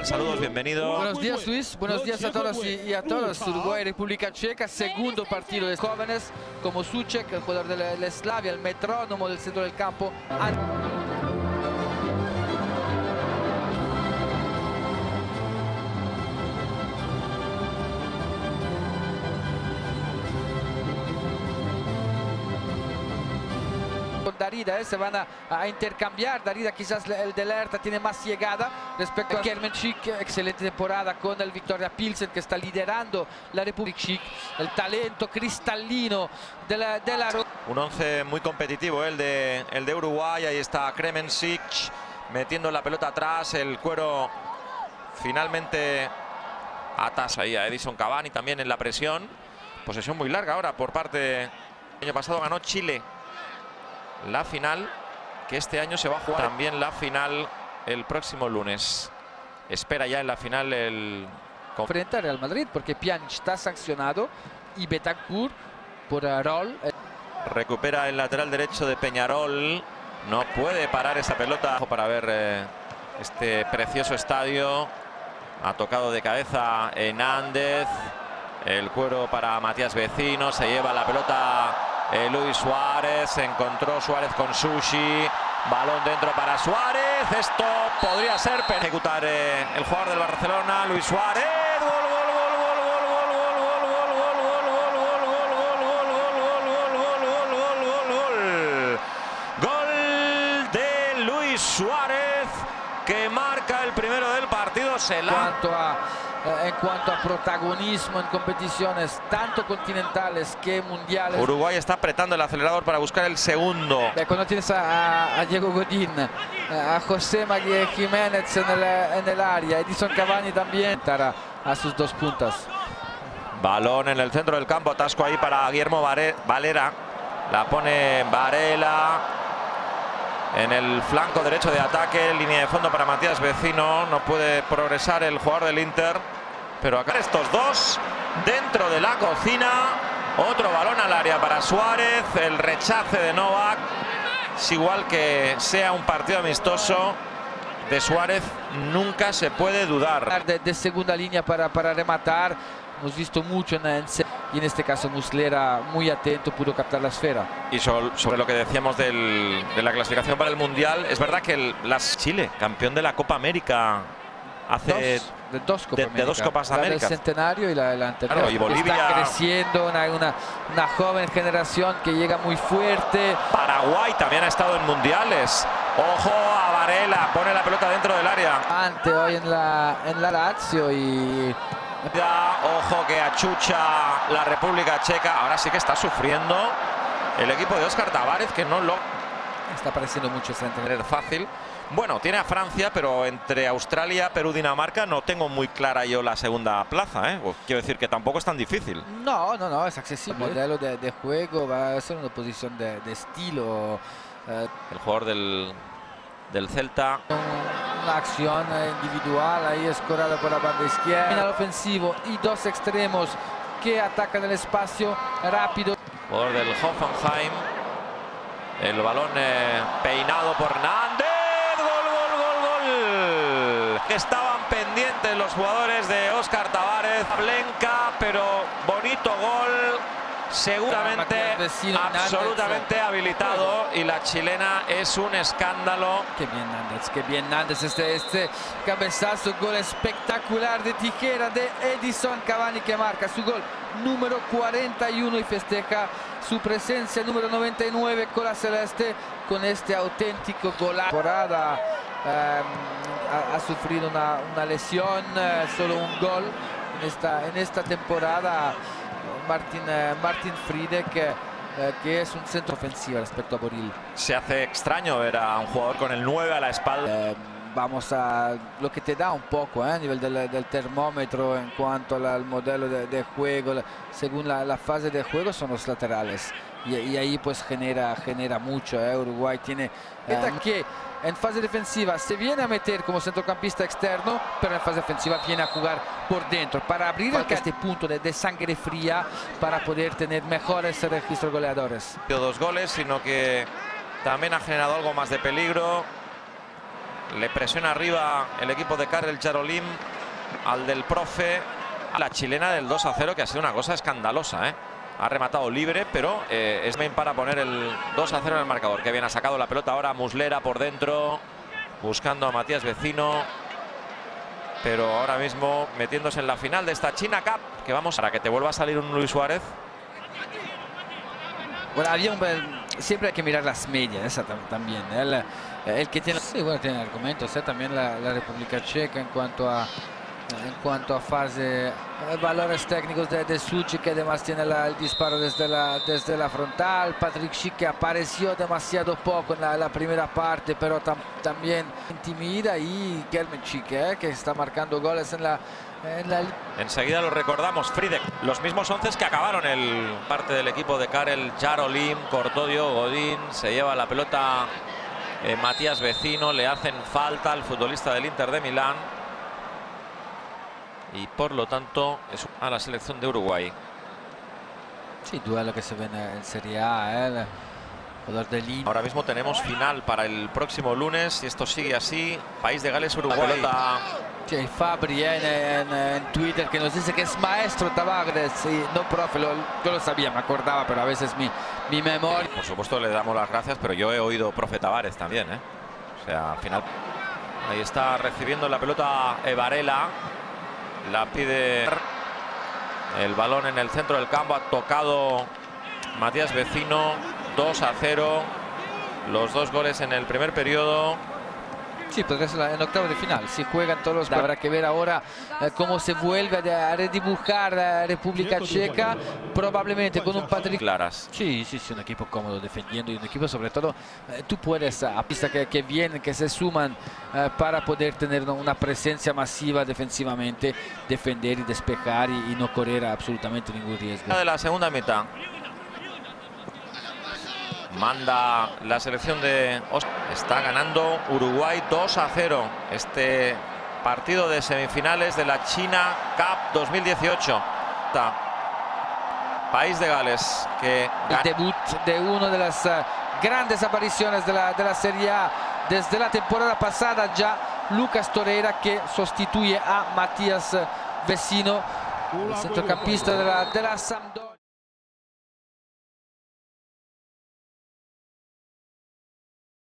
tal? Saludos, bienvenido. Buenos días, Luis. Buenos días a todos y a todos. Uruguay, República Checa, segundo partido de jóvenes como Souček, el jugador del Slavia, el metrónomo del centro del campo. Darida, se van a intercambiar. Darida quizás el del Hertha tiene más llegada respecto a Kermenšík. Excelente temporada con el Victoria Pilsen, que está liderando la República Checa. El talento cristalino de la un 11 muy competitivo el de Uruguay. Ahí está Kermenšík metiendo la pelota atrás. El cuero finalmente atasa ahí a Edinson Cavani también en la presión. Posesión muy larga ahora por parte. El año pasado ganó Chile la final, que este año se va a jugar también la final el próximo lunes. Espera ya en la final el frente al Real Madrid, porque Pjanic está sancionado y Bentancur por rol. Recupera el lateral derecho de Peñarol. No puede parar esa pelota para ver este precioso estadio. Ha tocado de cabeza Hernández. El cuero para Matías Vecino. Se lleva la pelota Luis Suárez. Se encontró Suárez con Sushi. Balón dentro para Suárez. Esto podría ser ejecutar el jugador del Barcelona, Luis Suárez. Gol de Luis Suárez, que marca el primero del partido. En cuanto a protagonismo en competiciones tanto continentales que mundiales. Uruguay está apretando el acelerador para buscar el segundo. Cuando tienes a Diego Godín, a José María Jiménez en el área, Edinson Cavani también a sus dos puntas. Balón en el centro del campo, atasco ahí para Guillermo Valera. La pone Varela en el flanco derecho de ataque, línea de fondo para Matías Vecino. No puede progresar el jugador del Inter, pero acá estos dos dentro de la cocina. Otro balón al área para Suárez, el rechace de Novak. Es igual que sea un partido amistoso, de Suárez nunca se puede dudar. De segunda línea para rematar. Hemos visto mucho y en este caso Muslera muy atento, pudo captar la esfera. Y sobre lo que decíamos de la clasificación para el Mundial, es verdad que Chile, campeón de la Copa América hace dos Copas Américas. El centenario y la anterior. Claro, y Bolivia está creciendo, una joven generación que llega muy fuerte. Paraguay también ha estado en mundiales. Ojo a Varela, pone la pelota dentro del área. Ante hoy en la Lazio y... Ojo que achucha la República Checa. Ahora sí que está sufriendo el equipo de Óscar Tavares, que no lo está pareciendo mucho tener fácil. Bueno, tiene a Francia, pero entre Australia, Perú, Dinamarca no tengo muy clara yo la segunda plaza, Pues quiero decir que tampoco es tan difícil. No, es accesible. El modelo de juego va a ser una posición de estilo. El jugador del Celta. Una acción individual ahí escorada por la banda izquierda. En el ofensivo y dos extremos que atacan el espacio rápido. Jugador del Hoffenheim. El balón peinado por Hernández. Gol. Estaban pendientes los jugadores de Óscar Tavares. Blenca, pero bonito gol. Seguramente absolutamente habilitado, y la chilena es un escándalo. Qué bien Nández, este cabezazo, gol espectacular de tijera de Edinson Cavani, que marca su gol número 41 y festeja su presencia número 99 con la celeste, con este auténtico golazo. Ha sufrido una lesión, solo un gol en esta temporada. Martin Friedek, que es un centro ofensivo respecto a Boril. Se hace extraño ver a un jugador con el 9 a la espalda. Vamos a lo que te da un poco a nivel del termómetro en cuanto al modelo de juego. Según la fase de juego son los laterales. Y ahí pues genera mucho. Uruguay tiene que en fase defensiva se viene a meter como centrocampista externo, pero en fase defensiva viene a jugar por dentro para abrir este punto de sangre fría para poder tener mejores registros goleadores. 2 goles, sino que también ha generado algo más de peligro. Le presiona arriba el equipo de Karel Jarolim al del profe. La chilena del 2-0, que ha sido una cosa escandalosa, ¿eh? Ha rematado libre, pero es para poner el 2-0 en el marcador. Que bien ha sacado la pelota ahora Muslera por dentro, buscando a Matías Vecino. Pero ahora mismo metiéndose en la final de esta China Cup, que vamos para que te vuelva a salir un Luis Suárez. Bueno, siempre hay que mirar las medias, esa también. El que tiene, sí, bueno, tiene argumentos, también la República Checa en cuanto a fase, valores técnicos de Suchi, que además tiene el disparo desde la frontal. Patrick Schick, que apareció demasiado poco en la primera parte, pero también intimida, y Kermen Schick, que está marcando goles en la Enseguida lo recordamos, Fridek, los mismos 11 que acabaron el parte del equipo de Karel Jarolim. Cortó Diogo Godín, se lleva la pelota Matías Vecino, le hacen falta al futbolista del Inter de Milán y por lo tanto es a la selección de Uruguay. Sí, duelo que se ve en Serie A, el jugador de Lima. Ahora mismo tenemos final para el próximo lunes, si esto sigue así. País de Gales, Uruguay. Sí, hay Fabri en Twitter que nos dice que es maestro Tavares. Sí, no, profe, yo lo sabía, me acordaba, pero a veces mi memoria. Por supuesto le damos las gracias, pero yo he oído profe Tavares también, ¿eh? O sea, al final. Ahí está recibiendo la pelota Varela. La pide el balón en el centro del campo. Ha tocado Matías Vecino. 2-0. Los dos goles en el primer periodo. Sí, podría ser en octavo de final. Si juegan todos los... Habrá que ver ahora cómo se vuelve a redibujar la República Checa. Probablemente con un Patrick... Claras. Sí, un equipo cómodo defendiendo, y un equipo sobre todo, tú puedes, a pista que vienen, que se suman para poder tener una presencia masiva defensivamente, defender y despejar y no correr absolutamente ningún riesgo. De la segunda mitad. Manda la selección de Oscar. Está ganando Uruguay 2-0 este partido de semifinales de la China Cup 2018. País de Gales, que el debut de una de las grandes apariciones de la Serie A desde la temporada pasada, ya Lucas Torreira, que sustituye a Matías Vecino, el centrocampista de la Sampdoria.